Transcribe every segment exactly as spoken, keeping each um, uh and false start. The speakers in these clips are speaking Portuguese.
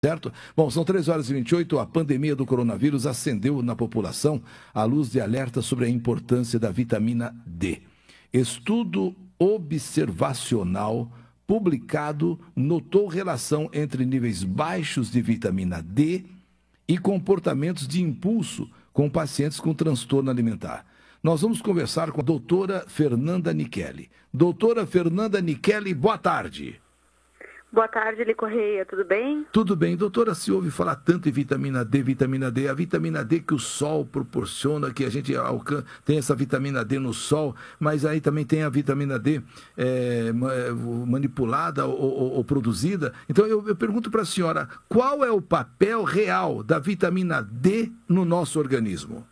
Certo? Bom, são três horas e vinte e oito. A pandemia do coronavírus acendeu na população a luz de alerta sobre a importância da vitamina D. Estudo observacional publicado notou relação entre níveis baixos de vitamina D e comportamentos de impulso com pacientes com transtorno alimentar. Nós vamos conversar com a doutora Fernanda Nichelli. Doutora Fernanda Nichelli, boa tarde. Boa tarde, Eli Correia, tudo bem? Tudo bem. Doutora, se ouve falar tanto em vitamina D, vitamina D, a vitamina D que o sol proporciona, que a gente tem essa vitamina D no sol, mas aí também tem a vitamina D é, manipulada ou, ou, ou produzida. Então eu, eu pergunto para a senhora, qual é o papel real da vitamina D no nosso organismo?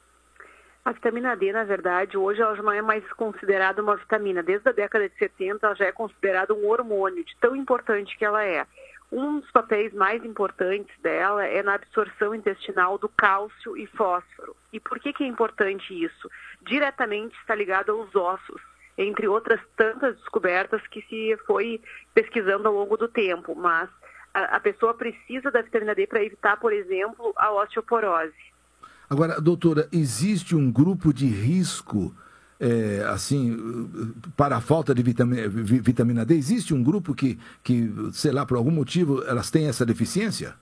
A vitamina D, na verdade, hoje ela já não é mais considerada uma vitamina. Desde a década de setenta, ela já é considerada um hormônio, de tão importante que ela é. Um dos papéis mais importantes dela é na absorção intestinal do cálcio e fósforo. E por que que é importante isso? Diretamente está ligado aos ossos, entre outras tantas descobertas que se foi pesquisando ao longo do tempo. Mas a, a pessoa precisa da vitamina D para evitar, por exemplo, a osteoporose. Agora, doutora, existe um grupo de risco, é, assim, para a falta de vitamina, vitamina D? Existe um grupo que, que, sei lá, por algum motivo, elas têm essa deficiência?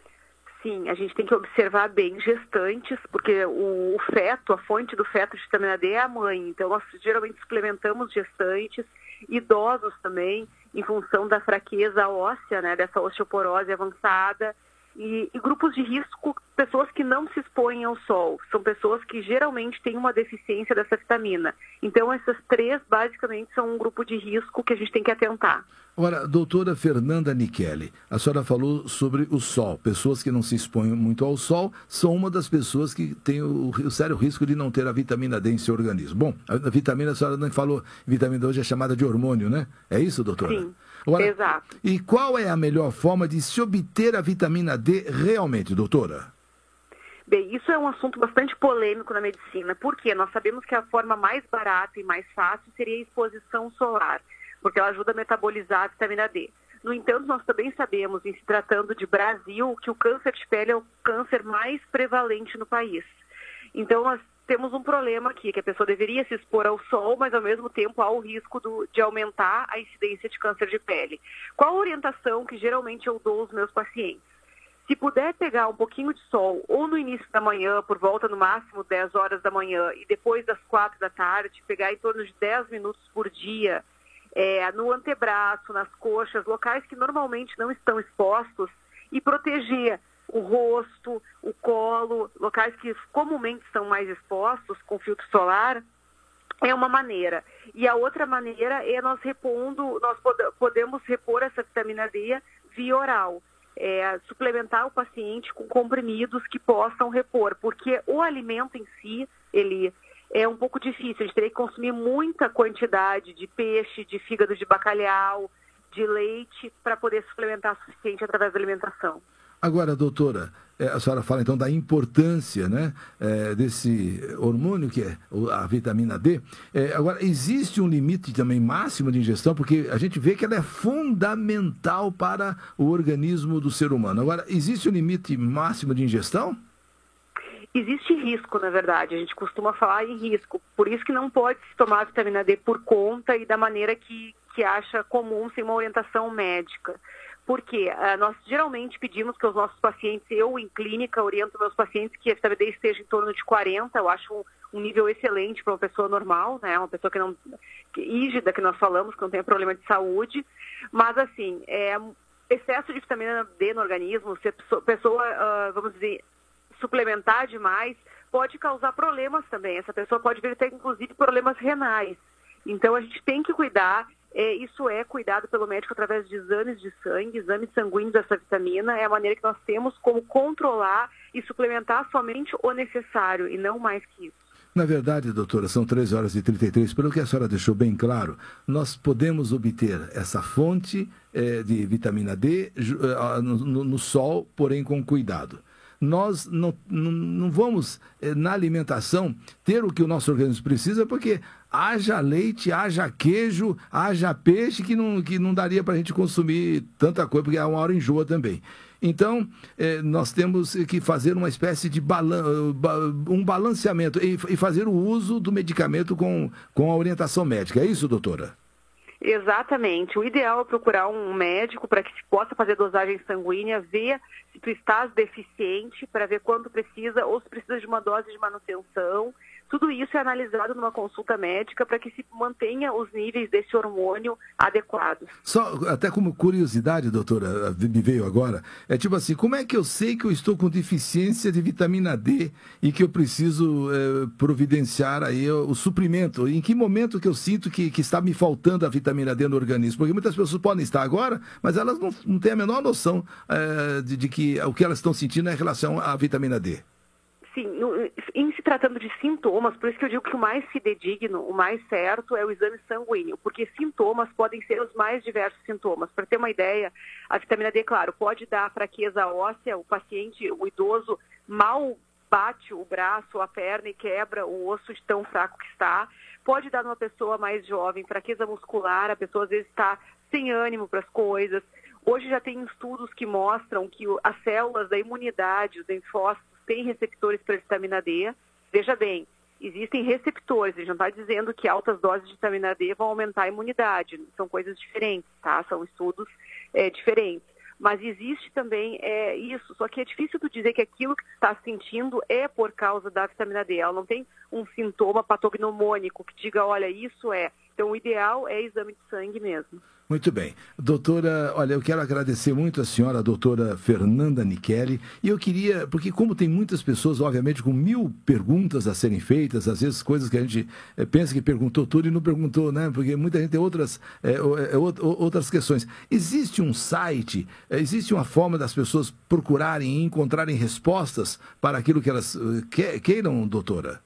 Sim, a gente tem que observar bem gestantes, porque o, o feto, a fonte do feto de vitamina D é a mãe. Então, nós geralmente suplementamos gestantes, idosos também, em função da fraqueza óssea, né, dessa osteoporose avançada. E, e grupos de risco, pessoas que não se expõem ao sol, são pessoas que geralmente têm uma deficiência dessa vitamina. Então, essas três, basicamente, são um grupo de risco que a gente tem que atentar. Ora, doutora Fernanda Nichelli, a senhora falou sobre o sol. Pessoas que não se expõem muito ao sol são uma das pessoas que têm o, o sério risco de não ter a vitamina D em seu organismo. Bom, a, a vitamina, a senhora não falou, vitamina hoje é chamada de hormônio, né? É isso, doutora? Sim. Ora, exato. E qual é a melhor forma de se obter a vitamina D realmente, doutora? Bem, isso é um assunto bastante polêmico na medicina. Por quê? Nós sabemos que a forma mais barata e mais fácil seria a exposição solar, porque ela ajuda a metabolizar a vitamina D. No entanto, nós também sabemos, em se tratando de Brasil, que o câncer de pele é o câncer mais prevalente no país. Então, nós temos um problema aqui, que a pessoa deveria se expor ao sol, mas ao mesmo tempo há o risco do, de aumentar a incidência de câncer de pele. Qual a orientação que geralmente eu dou aos meus pacientes? Se puder pegar um pouquinho de sol, ou no início da manhã, por volta no máximo dez horas da manhã, e depois das quatro da tarde, pegar em torno de dez minutos por dia, é, no antebraço, nas coxas, locais que normalmente não estão expostos, e proteger o rosto, o colo, locais que comumente são mais expostos com filtro solar, é uma maneira. E a outra maneira é nós repondo, nós pod podemos repor essa vitamina D via oral. É, suplementar o paciente com comprimidos que possam repor, porque o alimento em si, ele é um pouco difícil, a gente teria que consumir muita quantidade de peixe, de fígado de bacalhau, de leite, para poder suplementar o suficiente através da alimentação. Agora, doutora, a senhora fala então da importância, né, é, desse hormônio que é a vitamina D. É, agora, existe um limite também máximo de ingestão, porque a gente vê que ela é fundamental para o organismo do ser humano. Agora, existe um limite máximo de ingestão? Existe risco, na verdade. A gente costuma falar em risco. Por isso que não pode se tomar a vitamina D por conta e da maneira que, que acha comum, sem uma orientação médica. Porque uh, nós geralmente pedimos que os nossos pacientes, eu em clínica oriento meus pacientes que a vitamina D esteja em torno de quarenta, eu acho um, um nível excelente para uma pessoa normal, né? Uma pessoa que não, que, rígida, que nós falamos, que não tem problema de saúde, mas assim, é, excesso de vitamina D no organismo, se a pessoa, pessoa uh, vamos dizer, suplementar demais, pode causar problemas também, essa pessoa pode vir ter inclusive problemas renais, então a gente tem que cuidar. É, isso é cuidado pelo médico através de exames de sangue, exames sanguíneos dessa vitamina. É a maneira que nós temos como controlar e suplementar somente o necessário e não mais que isso. Na verdade, doutora, são treze horas e trinta e três. Pelo que a senhora deixou bem claro, nós podemos obter essa fonte é, de vitamina D no, no, no sol, porém com cuidado. nós não, não, não vamos, na alimentação, ter o que o nosso organismo precisa, porque haja leite, haja queijo, haja peixe, que não, que não daria para a gente consumir tanta coisa, porque a uma hora enjoa também. Então, eh, nós temos que fazer uma espécie de balan um balanceamento e, e fazer o uso do medicamento com, com a orientação médica. É isso, doutora? Exatamente. O ideal é procurar um médico para que se possa fazer dosagem sanguínea, ver se tu estás deficiente, para ver quanto precisa, ou se precisa de uma dose de manutenção. Tudo isso é analisado numa consulta médica para que se mantenha os níveis desse hormônio adequados. Só, até como curiosidade, doutora, me veio agora, é tipo assim, como é que eu sei que eu estou com deficiência de vitamina D e que eu preciso é, providenciar aí o, o suprimento? Em que momento que eu sinto que, que está me faltando a vitamina D no organismo? Porque muitas pessoas podem estar agora, mas elas não, não têm a menor noção é, de, de que o que elas estão sentindo é em relação à vitamina D. Sim, em se tratando de sintomas, por isso que eu digo que o mais fidedigno, o mais certo é o exame sanguíneo, porque sintomas podem ser os mais diversos sintomas. Para ter uma ideia, a vitamina D, claro, pode dar fraqueza óssea, o paciente, o idoso, mal bate o braço, a perna e quebra o osso de tão fraco que está. Pode dar numa pessoa mais jovem, fraqueza muscular, a pessoa às vezes está sem ânimo para as coisas. Hoje já tem estudos que mostram que as células da imunidade, os linfócitos, têm receptores para vitamina D. Veja bem, existem receptores, a gente não está dizendo que altas doses de vitamina D vão aumentar a imunidade, são coisas diferentes, tá? São estudos é, diferentes. Mas existe também é, isso, só que é difícil tu dizer que aquilo que tu está sentindo é por causa da vitamina D. Ela não tem um sintoma patognomônico que diga, olha, isso é. Então, o ideal é exame de sangue mesmo. Muito bem. Doutora, olha, eu quero agradecer muito a senhora, a doutora Fernanda Nichelli, e eu queria, porque como tem muitas pessoas, obviamente, com mil perguntas a serem feitas, às vezes coisas que a gente é, pensa que perguntou tudo e não perguntou, né? Porque muita gente tem outras, é, é, outras questões. Existe um site, é, existe uma forma das pessoas procurarem e encontrarem respostas para aquilo que elas que, queiram, doutora?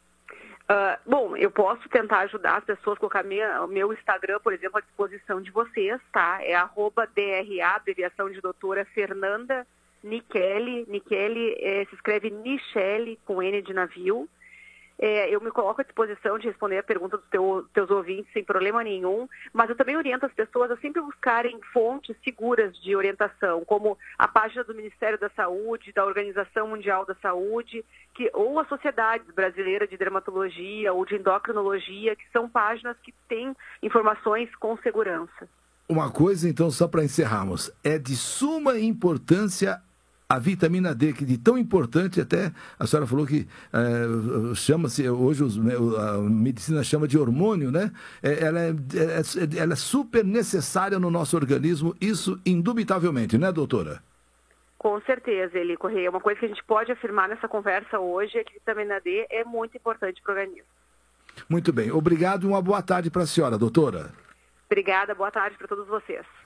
Uh, bom, eu posso tentar ajudar as pessoas, colocar minha, meu Instagram, por exemplo, à disposição de vocês, tá? É arroba D R A, abreviação de doutora Fernanda Nichelli. Nichelli é, se escreve Nichelle, com N de navio. É, eu me coloco à disposição de responder a pergunta dos teu, teus ouvintes sem problema nenhum, mas eu também oriento as pessoas a sempre buscarem fontes seguras de orientação, como a página do Ministério da Saúde, da Organização Mundial da Saúde, que, ou a Sociedade Brasileira de Dermatologia ou de Endocrinologia, que são páginas que têm informações com segurança. Uma coisa, então, só para encerrarmos, é de suma importância a vitamina D, que de tão importante, até a senhora falou que é, chama-se, hoje os, a medicina chama de hormônio, né? É, ela, é, é, ela é super necessária no nosso organismo, isso indubitavelmente, né, doutora? Com certeza, Eli Correia. Uma coisa que a gente pode afirmar nessa conversa hoje é que a vitamina D é muito importante para o organismo. Muito bem. Obrigado e uma boa tarde para a senhora, doutora. Obrigada, boa tarde para todos vocês.